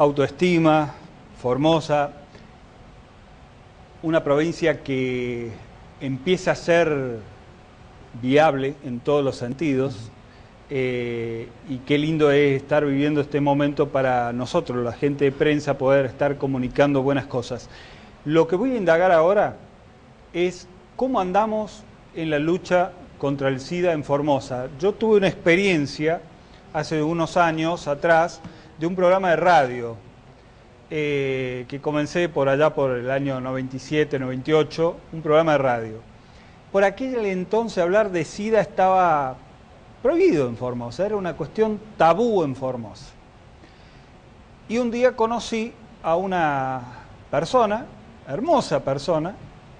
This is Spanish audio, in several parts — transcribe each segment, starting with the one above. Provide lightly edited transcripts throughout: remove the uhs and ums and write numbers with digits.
autoestima, Formosa, una provincia que empieza a ser viable en todos los sentidos, y qué lindo es estar viviendo este momento para nosotros, la gente de prensa, poder estar comunicando buenas cosas. Lo que voy a indagar ahora es cómo andamos en la lucha contra el SIDA en Formosa. Yo tuve una experiencia hace unos años atrás de un programa de radio que comencé por allá por el año 97, 98, un programa de radio. Por aquel entonces hablar de SIDA estaba prohibido en Formosa, era una cuestión tabú en Formosa. Y un día conocí a una persona, hermosa persona,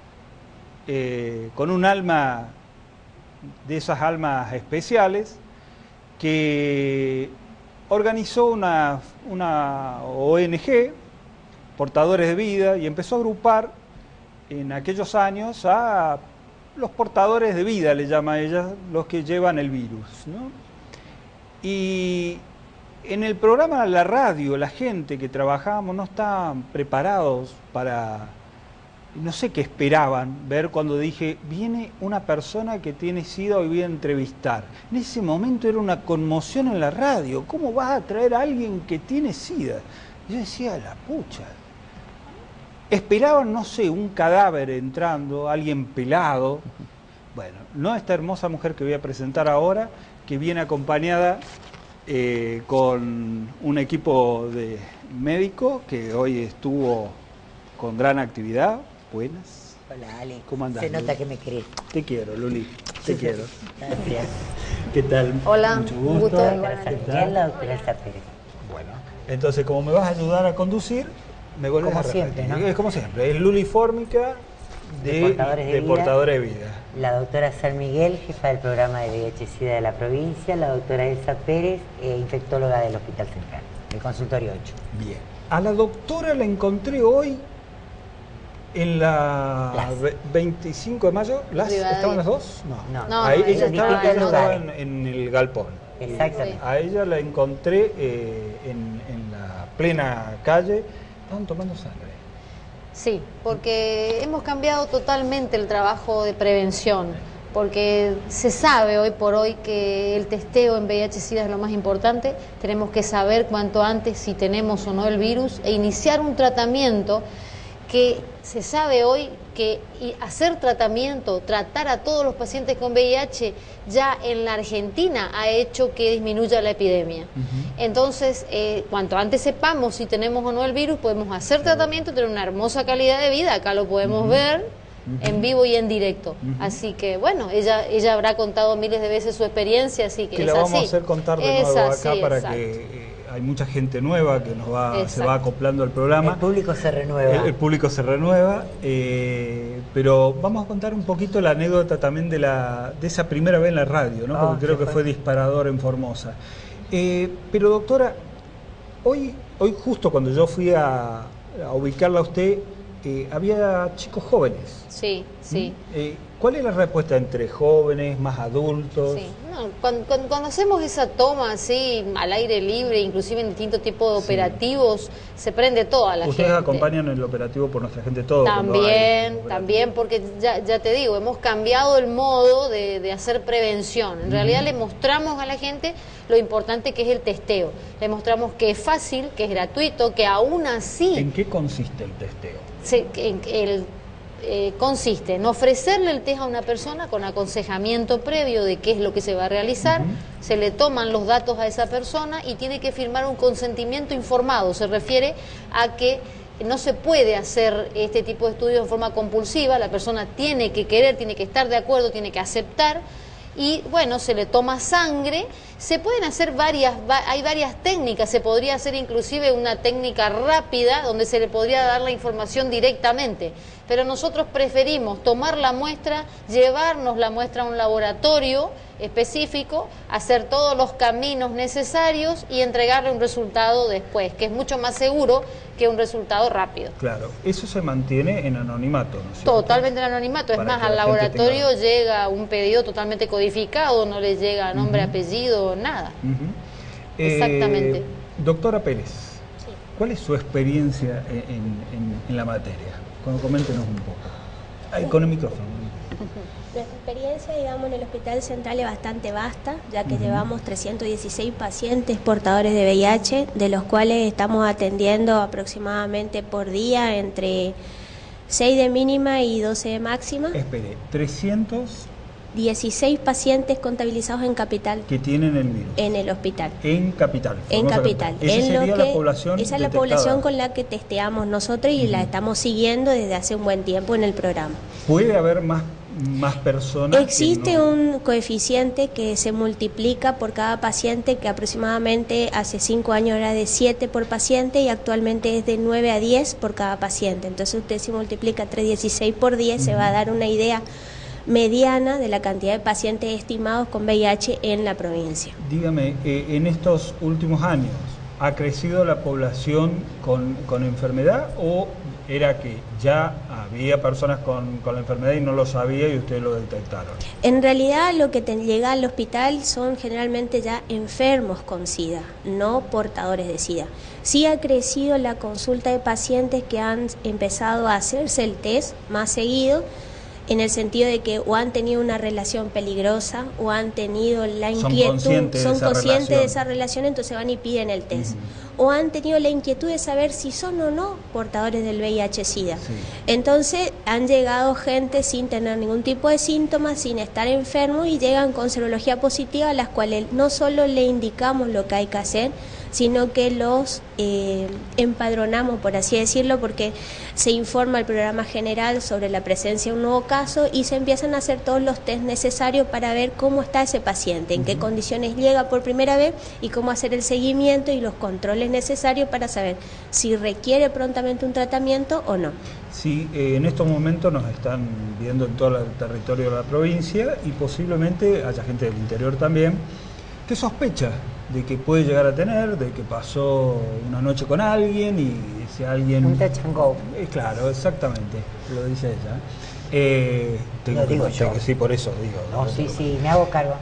con un alma, de esas almas especiales, que organizó una ONG, Portadores de Vida, y empezó a agrupar en aquellos años a los portadores de vida, le llama ella, los que llevan el virus, ¿no? Y en el programa, la radio, la gente que trabajábamos no estaban preparados para, no sé qué esperaban ver cuando dije, viene una persona que tiene SIDA y voy a entrevistar. En ese momento era una conmoción en la radio, ¿cómo vas a traer a alguien que tiene SIDA? Yo decía, la pucha. Esperaban, no sé, un cadáver entrando, alguien pelado. Bueno, no esta hermosa mujer que voy a presentar ahora, que viene acompañada con un equipo de médico que hoy estuvo con gran actividad. Buenas. Hola, Ale. ¿Cómo andás? Se nota Luli? que me querés. Te quiero, Luli. Te quiero. Gracias. ¿Qué tal? Hola, Mucho un gusto. gusto. Doctora Miguel, la doctora Elsa Pérez. Bueno, entonces como me vas a ayudar a conducir, me vuelves Como a repetir. siempre, ¿no? Es como siempre, es Luli Fórmica de Portadores Portadores de Vida. La doctora San Miguel, jefa del programa de VIH-Sida de la provincia. La doctora Elsa Pérez, infectóloga del Hospital Central, del consultorio 8. Bien. A la doctora la encontré hoy en la 25 de mayo. ¿Estaban las dos? No. No, Ahí, no, ella en estaba distintos en, lugares. en el galpón. Exactamente. A ella la encontré en la plena calle. Estaban tomando sangre. Sí, porque hemos cambiado totalmente el trabajo de prevención, porque se sabe hoy por hoy que el testeo en VIH-Sida es lo más importante. Tenemos que saber cuanto antes si tenemos o no el virus e iniciar un tratamiento que se sabe hoy que hacer tratamiento, tratar a todos los pacientes con VIH ya en la Argentina ha hecho que disminuya la epidemia. Entonces, cuanto antes sepamos si tenemos o no el virus, podemos hacer tratamiento, tener una hermosa calidad de vida, acá lo podemos ver en vivo y en directo. Así que, bueno, ella habrá contado miles de veces su experiencia, así que la es vamos así. a hacer contar de Es nuevo así, acá para exacto. que hay mucha gente nueva que se va acoplando al El programa. público se renueva. El público se renueva, pero vamos a contar un poquito la anécdota también de esa primera vez en la radio, ¿no? Porque creo que fue disparador en Formosa. Pero doctora, hoy justo cuando yo fui a ubicarla a usted, había chicos jóvenes. Sí, sí. ¿Cuál es la respuesta entre jóvenes, más adultos? Sí. No, cuando hacemos esa toma así, al aire libre, inclusive en distintos tipos de operativos, se prende toda la Ustedes gente. acompañan el operativo Por Nuestra Gente Todo. También, porque ya te digo, hemos cambiado el modo de hacer prevención. En realidad le mostramos a la gente lo importante que es el testeo. Le mostramos que es fácil, que es gratuito, que aún así... ¿En qué consiste el testeo? Consiste en ofrecerle el test a una persona con aconsejamiento previo de qué es lo que se va a realizar, se le toman los datos a esa persona y tiene que firmar un consentimiento informado. Se refiere a que no se puede hacer este tipo de estudios en forma compulsiva, la persona tiene que querer, tiene que estar de acuerdo, tiene que aceptar. Y bueno, se le toma sangre, se pueden hacer hay varias técnicas, se podría hacer inclusive una técnica rápida donde se le podría dar la información directamente, pero nosotros preferimos tomar la muestra, llevarnos la muestra a un laboratorio específico, hacer todos los caminos necesarios y entregarle un resultado después, que es mucho más seguro que un resultado rápido. Claro, eso se mantiene en anonimato, ¿no es cierto? Totalmente en anonimato, es Para más, que al la gente laboratorio llega un pedido totalmente codificado, no le llega nombre, apellido, nada. Exactamente. Doctora Pérez, ¿Cuál es su experiencia en la materia? Coméntenos un poco. Ahí, con el micrófono. Nuestra experiencia, digamos, en el Hospital Central es bastante vasta, ya que llevamos 316 pacientes portadores de VIH, de los cuales estamos atendiendo aproximadamente por día entre 6 de mínima y 12 de máxima. Espere, 16 pacientes contabilizados en Capital. Que tienen el virus. En el hospital. En Capital. En Capital. Esa sería la población Esa es la detectada. población con la que testeamos nosotros y la estamos siguiendo desde hace un buen tiempo en el programa. ¿Puede haber más personas? Existe un coeficiente que se multiplica por cada paciente, que aproximadamente hace 5 años era de 7 por paciente y actualmente es de 9 a 10 por cada paciente. Entonces usted si multiplica entre 16 por 10 se va a dar una idea mediana de la cantidad de pacientes estimados con VIH en la provincia. Dígame, en estos últimos años, ¿ha crecido la población con enfermedad o era que ya había personas con la enfermedad y no lo sabía y ustedes lo detectaron? En realidad lo que llega al hospital son generalmente ya enfermos con SIDA, no portadores de SIDA. Sí ha crecido la consulta de pacientes que han empezado a hacerse el test más seguido, en el sentido de que o han tenido una relación peligrosa o han tenido la inquietud, son conscientes de esa relación, entonces van y piden el test. O han tenido la inquietud de saber si son o no portadores del VIH-Sida. Sí. Entonces han llegado gente sin tener ningún tipo de síntomas, sin estar enfermos y llegan con serología positiva, a las cuales no solo le indicamos lo que hay que hacer, sino que los empadronamos, por así decirlo, porque se informa el programa general sobre la presencia de un nuevo caso y se empiezan a hacer todos los test necesarios para ver cómo está ese paciente, en qué condiciones llega por primera vez y cómo hacer el seguimiento y los controles necesarios para saber si requiere prontamente un tratamiento o no. Sí, en estos momentos nos están viendo en todo el territorio de la provincia y posiblemente haya gente del interior también que sospecha de que puede llegar a tener, de que pasó una noche con alguien y si alguien... Un touch and go. Claro, exactamente, lo dice ella. Lo digo yo. Sí, por eso digo. No, sí, me hago cargo.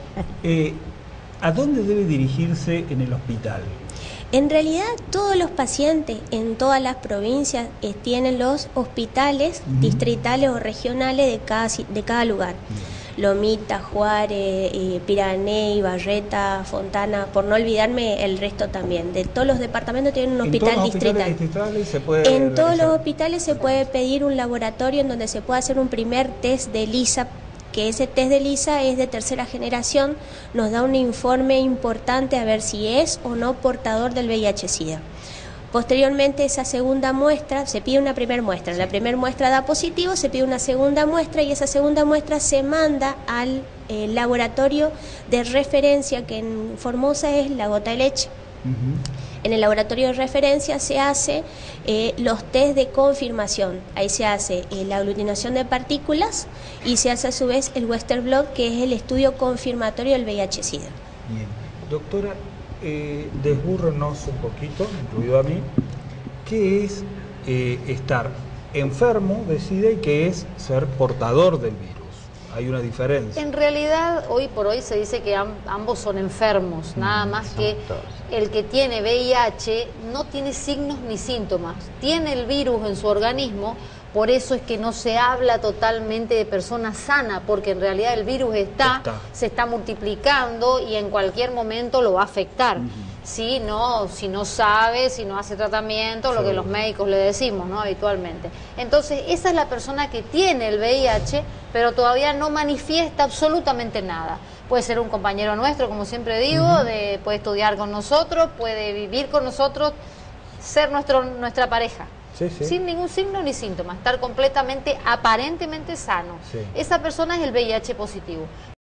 ¿A dónde debe dirigirse en el hospital? En realidad todos los pacientes en todas las provincias tienen los hospitales distritales o regionales de cada lugar. Lomita, Juárez, Pirané, Barreta, Fontana, por no olvidarme el resto también. De todos los departamentos tienen un hospital distrital. En todos los hospitales se puede pedir un laboratorio en donde se puede hacer un primer test de ELISA, que ese test de ELISA es de tercera generación, nos da un informe importante a ver si es o no portador del VIH-Sida. Posteriormente esa segunda muestra, se pide una primera muestra, la primera muestra da positivo, se pide una segunda muestra y esa segunda muestra se manda al laboratorio de referencia, que en Formosa es la gota de leche. En el laboratorio de referencia se hace los test de confirmación, ahí se hace la aglutinación de partículas y se hace a su vez el Western blot, que es el estudio confirmatorio del VIH-Sida. Bien, doctora, desbúrrenos un poquito, incluido a mí, ¿qué es estar enfermo de SIDA y qué es ser portador del virus? Hay una diferencia. En realidad, hoy por hoy se dice que ambos son enfermos, nada más que el que tiene VIH no tiene signos ni síntomas, tiene el virus en su organismo. Por eso es que no se habla totalmente de persona sana, porque en realidad el virus se está multiplicando y en cualquier momento lo va a afectar. Si no sabe, si no hace tratamiento, lo que los médicos le decimos, ¿no? Habitualmente. Entonces, esa es la persona que tiene el VIH, pero todavía no manifiesta absolutamente nada. Puede ser un compañero nuestro, como siempre digo, puede estudiar con nosotros, puede vivir con nosotros, ser nuestra pareja. Sin ningún signo ni síntoma, estar completamente, aparentemente sano. Esa persona es el VIH positivo.